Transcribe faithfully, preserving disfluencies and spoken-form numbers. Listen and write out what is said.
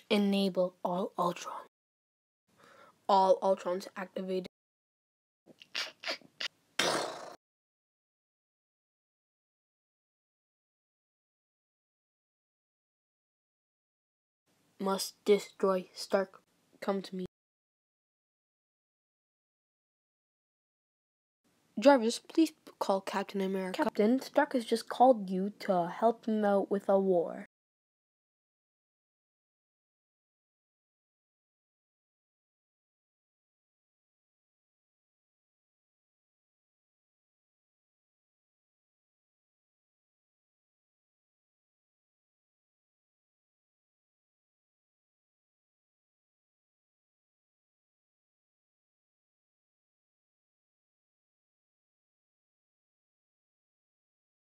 Enable all Ultron. All Ultrons activated. Must destroy Stark. Come to me. Jarvis, please call Captain America. Captain, Stark has just called you to help him out with a war.